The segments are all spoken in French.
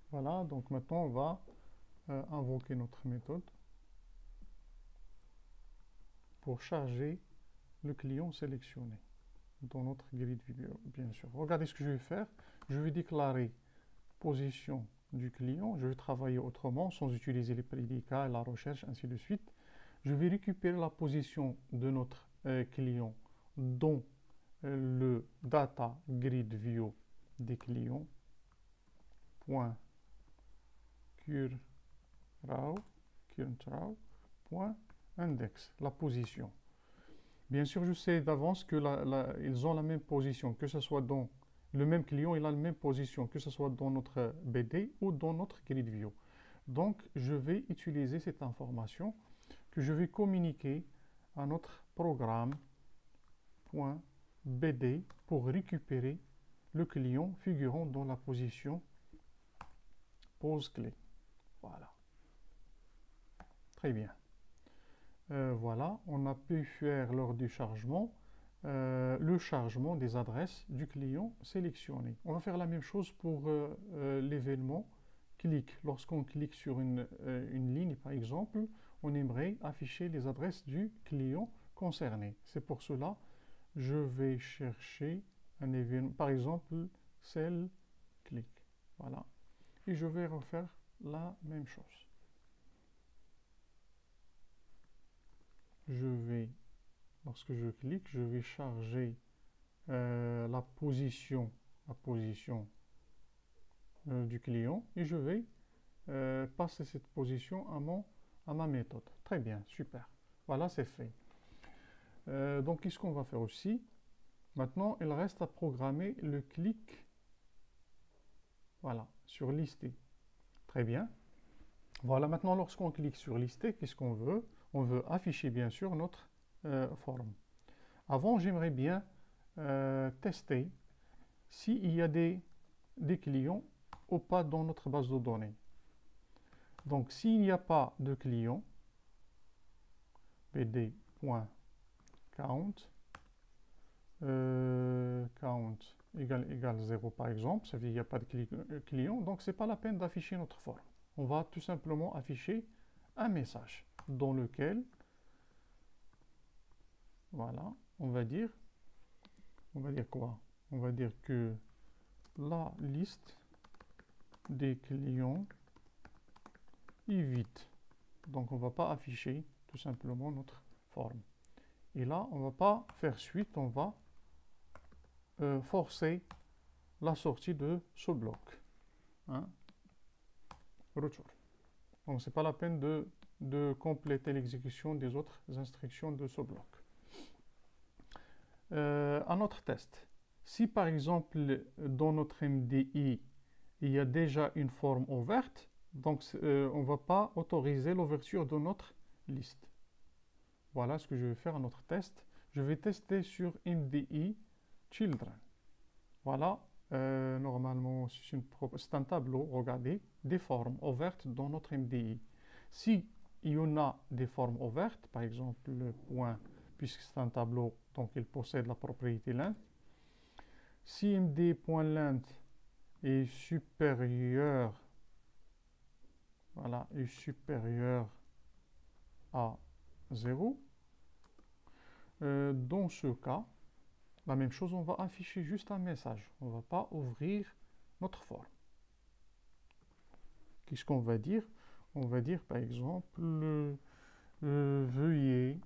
Voilà, donc maintenant on va invoquer notre méthode pour charger le client sélectionné dans notre grid vidéo, bien sûr. Regardez ce que je vais faire. Je vais déclarer position du client. Je vais travailler autrement, sans utiliser les prédicats, la recherche, ainsi de suite. Je vais récupérer la position de notre client dans le data grid view des clients. Point current point index, la position. Bien sûr, je sais d'avance que ils ont la même position, que ce soit dans le même client, il a la même position, que ce soit dans notre BD ou dans notre grid view. Donc, je vais utiliser cette information que je vais communiquer à notre programme.bd pour récupérer le client figurant dans la position pose clé. Voilà. Très bien. Voilà, on a pu faire lors du chargement le chargement des adresses du client sélectionné. On va faire la même chose pour l'événement clic. Lorsqu'on clique sur une ligne, par exemple, on aimerait afficher les adresses du client concerné. C'est pour cela je vais chercher un événement, par exemple, celle clic. Voilà. Et je vais refaire la même chose. Je vais, lorsque je clique, je vais charger la position du client et je vais passer cette position à ma méthode. Très bien, super. Voilà, c'est fait. Donc, qu'est-ce qu'on va faire aussi? Maintenant, il reste à programmer le clic, voilà, sur lister. Très bien. Voilà, maintenant, lorsqu'on clique sur lister, qu'est-ce qu'on veut? On veut afficher, bien sûr, notre forme. Avant, j'aimerais bien tester s'il y a des clients ou pas dans notre base de données. Donc, s'il n'y a pas de clients, bd.count count égale 0 par exemple, ça veut dire qu'il n'y a pas de client, donc c'est pas la peine d'afficher notre forme. On va tout simplement afficher un message dans lequel, voilà, on va dire quoi? On va dire que la liste des clients est vide. Donc on ne va pas afficher tout simplement notre forme. Et là, on ne va pas faire suite, on va forcer la sortie de ce bloc. Hein? Retour. Donc c'est pas la peine de compléter l'exécution des autres instructions de ce bloc. Un autre test. Si par exemple dans notre MDI il y a déjà une forme ouverte, donc on ne va pas autoriser l'ouverture de notre liste. Voilà ce que je vais faire à notre test. Je vais tester sur MDI Children. Voilà, normalement c'est un tableau, regardez, des formes ouvertes dans notre MDI. Si il y en a des formes ouvertes, par exemple le point, puisque c'est un tableau, donc il possède la propriété length. Si MD.length est supérieur, voilà, est supérieur à 0, dans ce cas, la même chose, on va afficher juste un message. On ne va pas ouvrir notre forme. Qu'est-ce qu'on va dire? On va dire par exemple, veuillez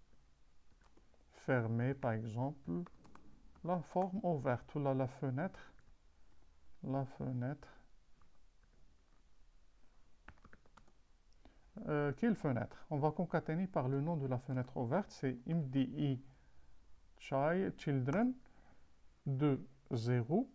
fermer par exemple la forme ouverte, ou la fenêtre. Quelle fenêtre? On va concaténer par le nom de la fenêtre ouverte, c'est MDI Children de 0.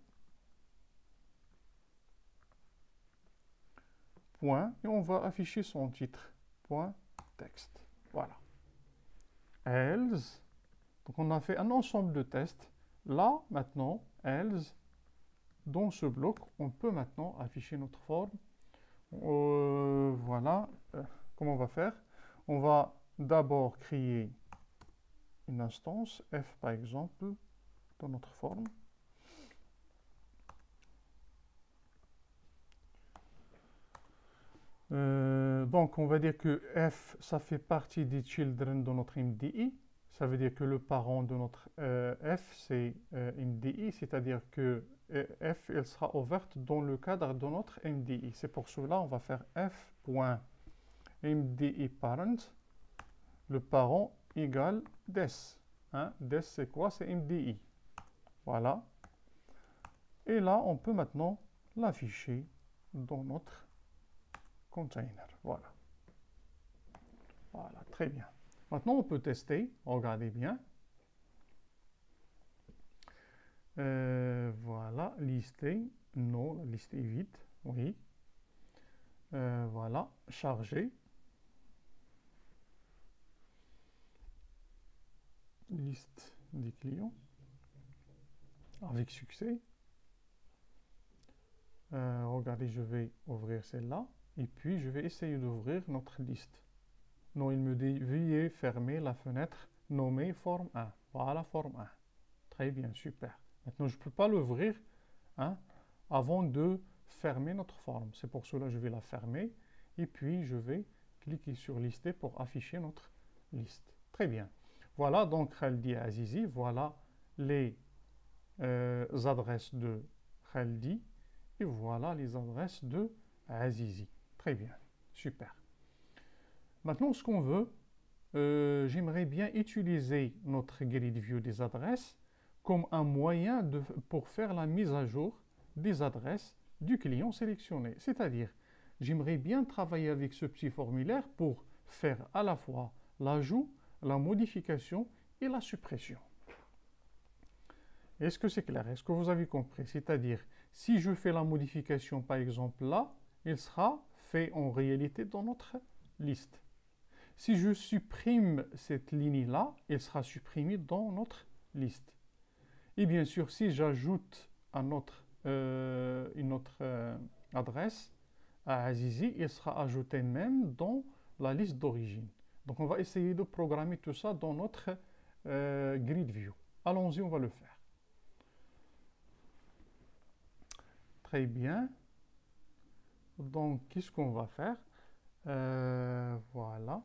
Point, et on va afficher son titre, point texte. Voilà. Else, donc on a fait un ensemble de tests. Là, maintenant, else, dans ce bloc, on peut maintenant afficher notre forme. Voilà. Comment on va faire? On va d'abord créer une instance, f par exemple, dans notre forme. donc on va dire que F, ça fait partie des children de notre MDI. Ça veut dire que le parent de notre F, c'est MDI, c'est-à-dire que F, elle sera ouverte dans le cadre de notre MDI. C'est pour cela on va faire F.MDI parent, le parent égale des. Hein? Des, c'est quoi? C'est MDI. Voilà. Et là, on peut maintenant l'afficher dans notre container. Voilà. Voilà, très bien. Maintenant, on peut tester. Regardez bien. Voilà, lister. Non, la liste est vide. Oui. Voilà, charger. Liste des clients. Avec succès. Regardez, je vais ouvrir celle-là. Et puis, je vais essayer d'ouvrir notre liste. Non, il me dit veuillez fermer la fenêtre nommée forme 1. Voilà, forme 1. Très bien, super. Maintenant, je ne peux pas l'ouvrir hein, avant de fermer notre forme. C'est pour cela que je vais la fermer. Et puis, je vais cliquer sur lister pour afficher notre liste. Très bien. Voilà, donc, Khaldi et Azizi, voilà les adresses de Khaldi et voilà les adresses de Azizi. Très bien, super. Maintenant, ce qu'on veut, j'aimerais bien utiliser notre grid view des adresses comme un moyen pour faire la mise à jour des adresses du client sélectionné. C'est-à-dire, j'aimerais bien travailler avec ce petit formulaire pour faire à la fois l'ajout, la modification et la suppression. Est-ce que c'est clair? Est-ce que vous avez compris? C'est-à-dire, si je fais la modification, par exemple là, il sera fait en réalité dans notre liste. Si je supprime cette ligne-là, elle sera supprimée dans notre liste. Et bien sûr, si j'ajoute une autre adresse à Azizi, elle sera ajoutée même dans la liste d'origine. Donc on va essayer de programmer tout ça dans notre grid view. Allons-y, on va le faire. Très bien. Donc, qu'est-ce qu'on va faire? Voilà.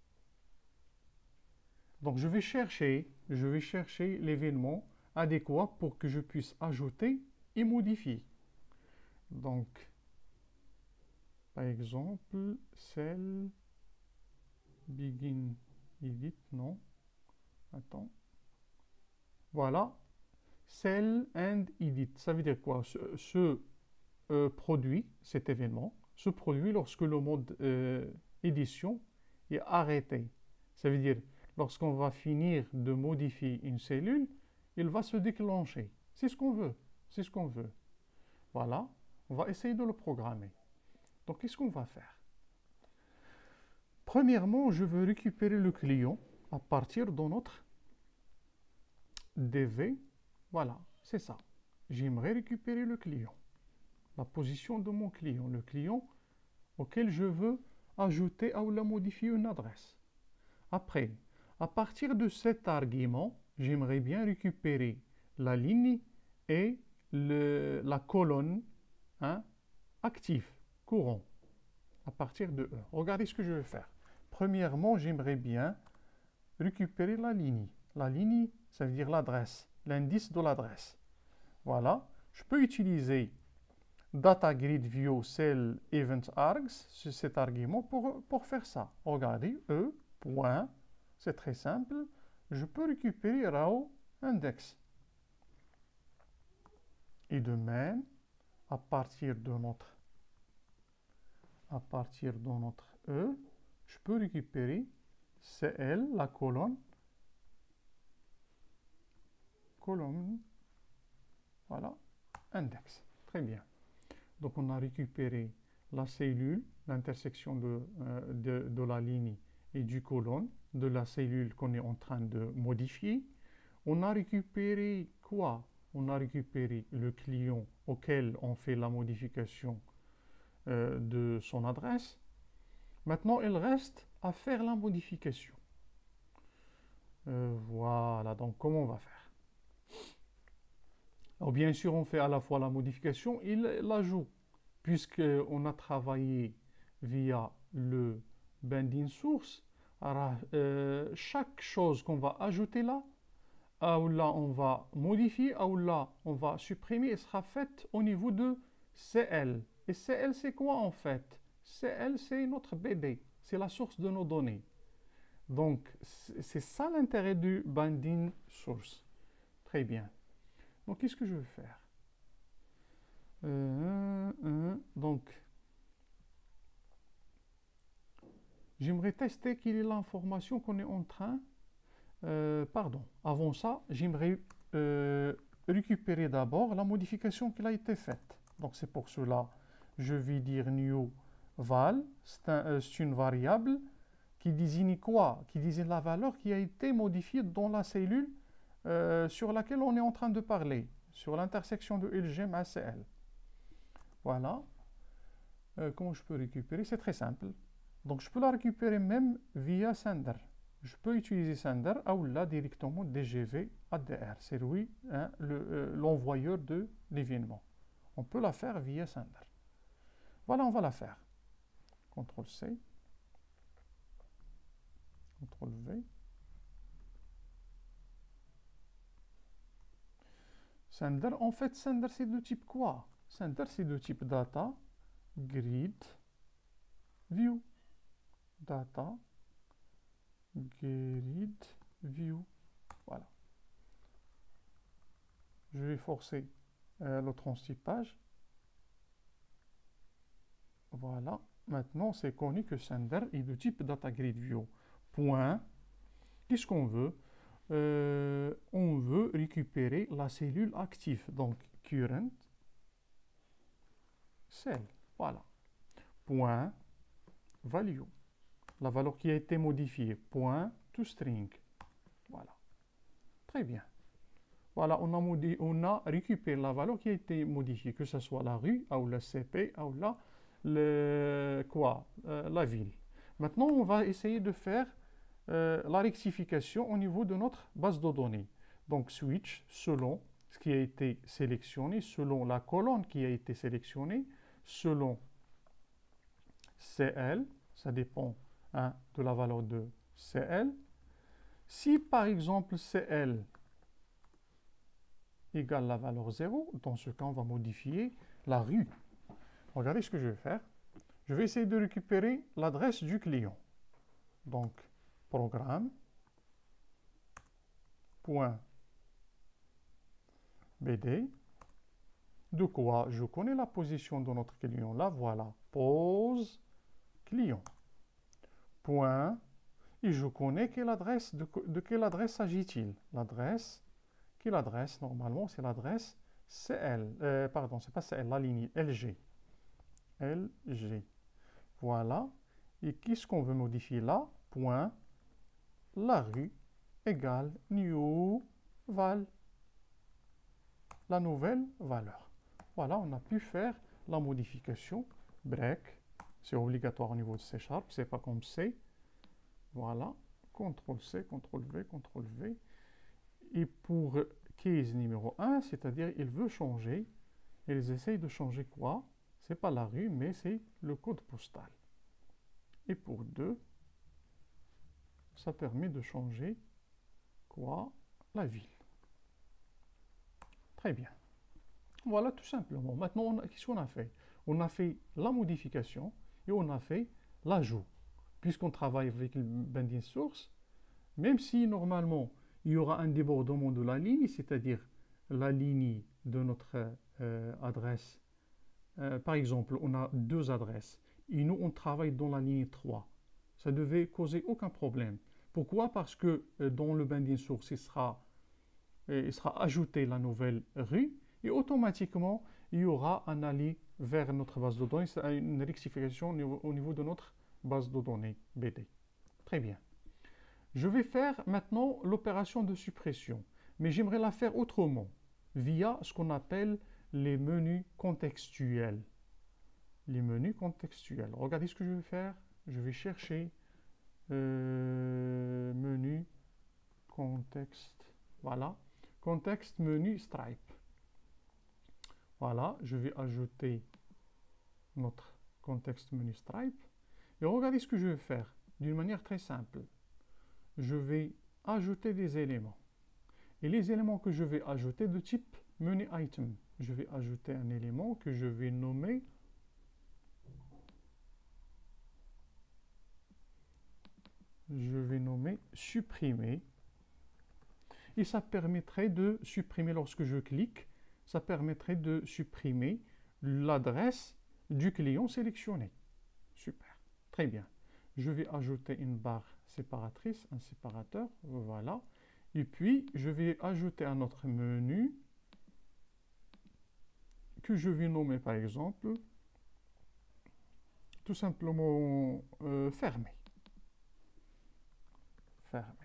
Donc, je vais chercher l'événement adéquat pour que je puisse ajouter et modifier. Donc, par exemple, cell begin edit, non. Attends. Voilà. Cell and edit. Ça veut dire quoi? Ce produit, cet événement, se produit lorsque le mode édition est arrêté. Ça veut dire, lorsqu'on va finir de modifier une cellule, il va se déclencher. C'est ce qu'on veut. C'est ce qu'on veut. Voilà. On va essayer de le programmer. Donc, qu'est-ce qu'on va faire? Premièrement, je veux récupérer le client à partir de notre DV. Voilà, c'est ça. J'aimerais récupérer le client. La position de mon client, le client auquel je veux ajouter ou modifier une adresse. Après, à partir de cet argument, j'aimerais bien récupérer la ligne et la colonne active, courant, à partir de E. Regardez ce que je vais faire. Premièrement, j'aimerais bien récupérer la ligne. La ligne, ça veut dire l'adresse, l'indice de l'adresse. Voilà, je peux utiliser data grid view cell event args, c'est cet argument pour faire ça. Regardez, E, point, c'est très simple. Je peux récupérer raw index. Et de même, à partir de notre E, je peux récupérer CL, la colonne, voilà, index. Très bien. Donc, on a récupéré la cellule, l'intersection de la ligne et du colonne, de la cellule qu'on est en train de modifier. On a récupéré quoi? On a récupéré le client auquel on fait la modification de son adresse. Maintenant, il reste à faire la modification. Voilà, donc comment on va faire? Alors, bien sûr, on fait à la fois la modification et l'ajout, puisqu'on a travaillé via le binding source, chaque chose qu'on va ajouter là, ou là on va modifier, ou là on va supprimer, elle sera faite au niveau de CL. Et CL, c'est quoi en fait? CL, c'est notre BD, c'est la source de nos données. Donc, c'est ça l'intérêt du binding source. Très bien. Donc, qu'est-ce que je veux faire? Donc, j'aimerais tester quelle est l'information qu'on est en train. Pardon. Avant ça, j'aimerais récupérer d'abord la modification qui a été faite. Donc, c'est pour cela, je vais dire new val. C'est une variable qui désigne quoi? Qui désigne la valeur qui a été modifiée dans la cellule sur laquelle on est en train de parler, sur l'intersection de LG à CL. Voilà. Comment je peux récupérer? C'est très simple. Donc, je peux la récupérer même via sender. Je peux utiliser sender ou là directement DGV ADR. C'est lui, hein, l'envoyeur de l'événement. On peut la faire via sender. Voilà, on va la faire. CTRL-C. CTRL-V. Sender, en fait, sender, c'est de type quoi? Sender, c'est de type data, grid, view. Data, grid, view. Voilà. Je vais forcer le transtypage. Voilà. Maintenant, c'est connu que sender est de type data grid view. Point. Qu'est-ce qu'on veut? On veut récupérer la cellule active. Donc, current cell. Voilà. Point. Value. La valeur qui a été modifiée. Point to string. Voilà. Très bien. Voilà, on a récupéré la valeur qui a été modifiée, que ce soit la rue, ou le CP, ou là, la ville. Maintenant, on va essayer de faire la rectification au niveau de notre base de données. Donc, switch selon ce qui a été sélectionné, selon la colonne qui a été sélectionnée, selon CL, ça dépend hein, de la valeur de CL. Si, par exemple, CL égale la valeur 0, dans ce cas, on va modifier la rue. Regardez ce que je vais faire. Je vais essayer de récupérer l'adresse du client. Donc, programme, point BD. De quoi? Je connais la position de notre client. Là, voilà. Pose client. Point. Et je connais quelle adresse, de quelle adresse s'agit-il? L'adresse, quelle adresse? Normalement, c'est l'adresse CL. Pardon, c'est pas CL, la ligne LG. LG. Voilà. Et qu'est-ce qu'on veut modifier là? Point. La rue égale new val. La nouvelle valeur. Voilà, on a pu faire la modification. Break. C'est obligatoire au niveau de C#, c'est pas comme C. Voilà. CTRL-C, CTRL-V, CTRL-V. Et pour case numéro 1, c'est-à-dire il veut changer, ils essayent de changer quoi? C'est pas la rue, mais c'est le code postal. Et pour 2, ça permet de changer quoi? La ville. Très bien. Voilà tout simplement. Maintenant, qu'est-ce qu'on a fait? On a fait la modification et on a fait l'ajout. Puisqu'on travaille avec le binding source, même si normalement il y aura un débordement de la ligne, c'est-à-dire la ligne de notre adresse. Par exemple, on a 2 adresses et nous on travaille dans la ligne 3. Ça ne devait causer aucun problème. Pourquoi? Parce que dans le binding source, il sera ajouté la nouvelle rue et automatiquement il y aura un aller vers notre base de données, une rectification au niveau de notre base de données BD. Très bien. Je vais faire maintenant l'opération de suppression, mais j'aimerais la faire autrement, via ce qu'on appelle les menus contextuels. Les menus contextuels. Regardez ce que je vais faire. Je vais chercher menu contexte. Voilà. Contexte menu Stripe. Voilà. Je vais ajouter notre contexte menu Stripe. Et regardez ce que je vais faire d'une manière très simple. Je vais ajouter des éléments. Et les éléments que je vais ajouter de type menu item. Je vais ajouter un élément que je vais nommer supprimer. Et ça permettrait de supprimer, lorsque je clique, ça permettrait de supprimer l'adresse du client sélectionné. Super, très bien. Je vais ajouter une barre séparatrice, un séparateur, voilà. Et puis, je vais ajouter un autre menu que je vais nommer, par exemple, tout simplement fermé. Fermé.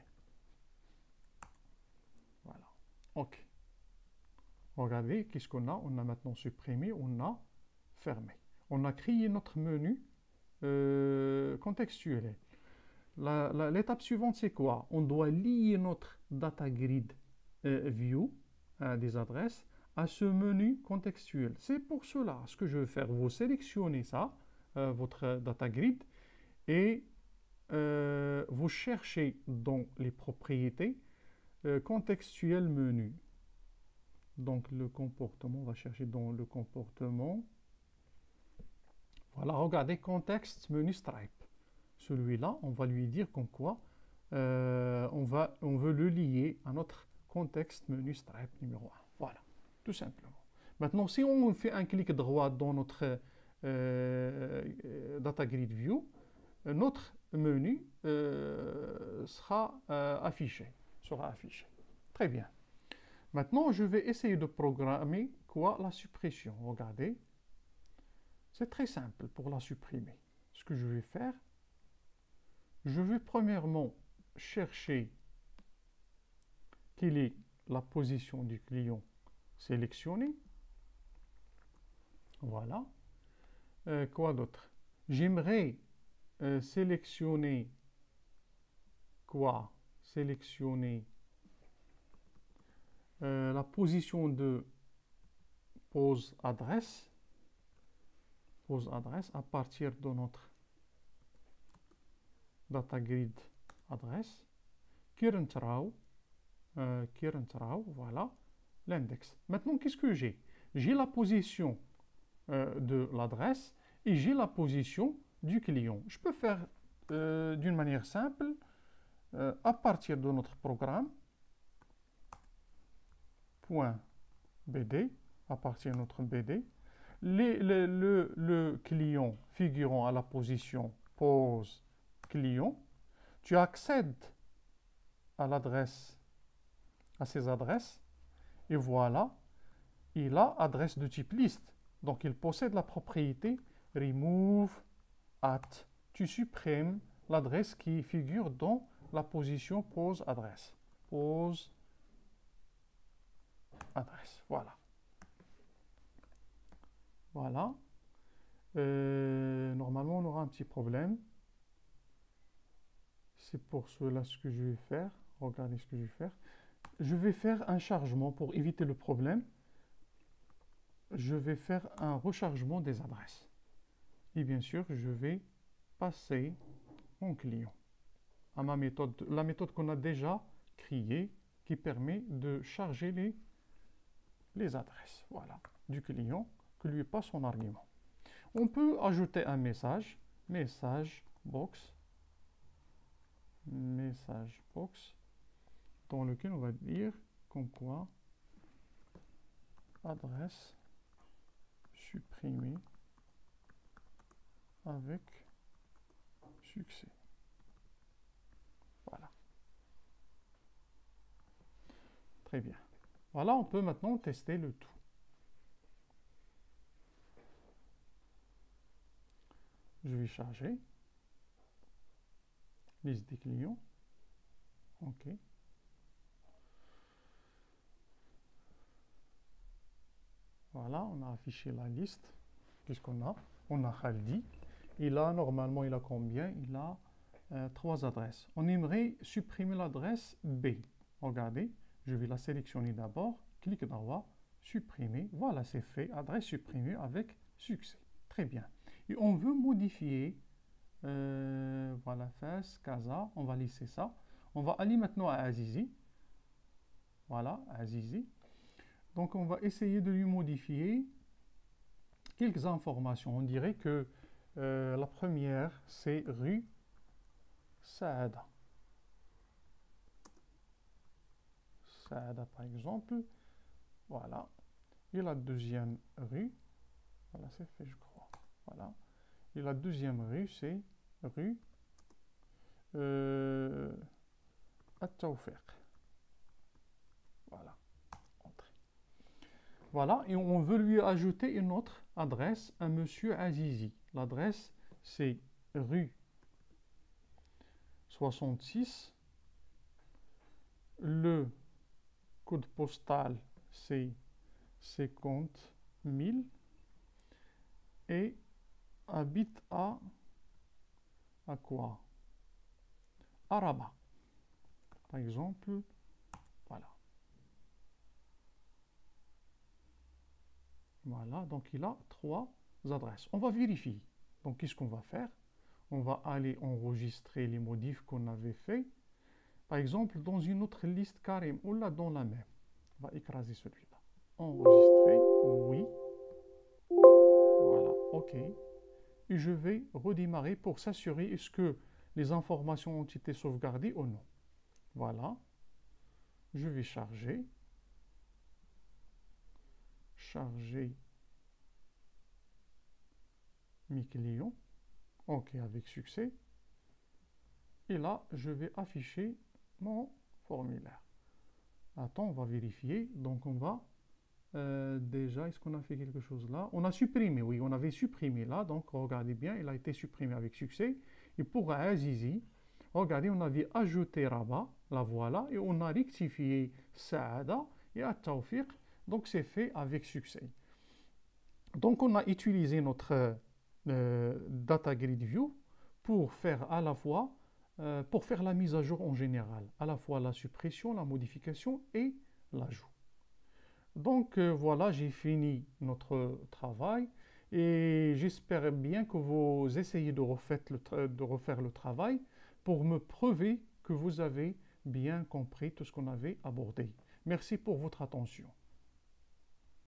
Voilà. OK. Regardez, qu'est-ce qu'on a? On a maintenant supprimé, on a fermé. On a créé notre menu contextuel. L'étape suivante, c'est quoi? On doit lier notre data grid view des adresses à ce menu contextuel. C'est pour cela, ce que je vais faire, vous sélectionnez ça, votre data grid, et vous cherchez dans les propriétés contextuel menu. Donc le comportement, on va chercher dans le comportement. Voilà, regardez, contexte menu stripe. Celui-là, on va lui dire comme quoi on veut le lier à notre contexte menu stripe numéro 1. Voilà, tout simplement. Maintenant, si on fait un clic droit dans notre data grid view, notre menu sera affiché. Très bien. Maintenant, je vais essayer de programmer quoi? La suppression. Regardez. C'est très simple pour la supprimer. Ce que je vais faire, je vais premièrement chercher quelle est la position du client sélectionné. Voilà. Quoi d'autre? J'aimerais sélectionner quoi? Sélectionner la position de pose adresse à partir de notre data grid adresse, current row, voilà, l'index. Maintenant, qu'est-ce que j'ai? J'ai la position de l'adresse et j'ai la position du client. Je peux faire d'une manière simple, à partir de notre programme, .bd, à partir de notre BD, le client figurant à la position pose client, tu accèdes à l'adresse, à ces adresses, et voilà, il a adresse de type liste. Donc il possède la propriété remove at. Tu supprimes l'adresse qui figure dans la position pose adresse. Pose adresse, voilà. Voilà. Normalement, on aura un petit problème. C'est pour cela ce que je vais faire. Regardez ce que je vais faire. Je vais faire un chargement pour éviter le problème. Je vais faire un rechargement des adresses. Et bien sûr, je vais passer mon client à ma méthode, la méthode qu'on a déjà créée, qui permet de charger les adresses, voilà, du client, que lui passe son argument. On peut ajouter un message, message box, dans lequel on va dire comme quoi adresse supprimée avec succès. Voilà. Très bien. Voilà, on peut maintenant tester le tout. Je vais charger. Liste des clients. OK. Voilà, on a affiché la liste. Qu'est-ce qu'on a? On a Khaldi. Et là, normalement, il a combien? Il a 3 adresses. On aimerait supprimer l'adresse B. Regardez, je vais la sélectionner d'abord. Clic droit, supprimer. Voilà, c'est fait. Adresse supprimée avec succès. Très bien. Et on veut modifier Voilà, Fès, Casa, on va laisser ça. On va aller maintenant à Azizi. Voilà, Azizi. Donc on va essayer de lui modifier quelques informations. On dirait que la première, c'est rue Saada. Saada, par exemple. Voilà. Et la deuxième rue, voilà, c'est fait, je crois. Voilà. Et la deuxième rue, c'est rue At-Tawfiq. Voilà. Entrée. Voilà. Et on veut lui ajouter une autre adresse à Monsieur Azizi. L'adresse, c'est rue 66. Le code postal, c'est 50 000. Et habite à quoi? À Rabat. Par exemple, voilà. Voilà, donc il a 3 adresses. On va vérifier. Donc, qu'est-ce qu'on va faire? On va aller enregistrer les modifs qu'on avait fait. Par exemple, dans une autre liste carrément, ou là dans la même. On va écraser celui-là. Enregistrer, oui. Voilà, OK. Et je vais redémarrer pour s'assurer est-ce que les informations ont été sauvegardées ou non. Voilà. Je vais charger. Charger mes clients. OK, avec succès. Et là, je vais afficher mon formulaire. Attends, on va vérifier. Donc, on va déjà, est-ce qu'on a fait quelque chose là? On a supprimé, oui, on avait supprimé là. Donc, regardez bien, il a été supprimé avec succès. Et pour Azizi, regardez, on avait ajouté Rabat, la voilà, et on a rectifié Saada et At-Tawfiq. Donc, c'est fait avec succès. Donc, on a utilisé notre Data Grid View pour faire à la fois, pour faire la mise à jour en général, à la fois la suppression, la modification et l'ajout. Donc voilà, j'ai fini notre travail et j'espère bien que vous essayez de refaire le travail pour me prouver que vous avez bien compris tout ce qu'on avait abordé. Merci pour votre attention.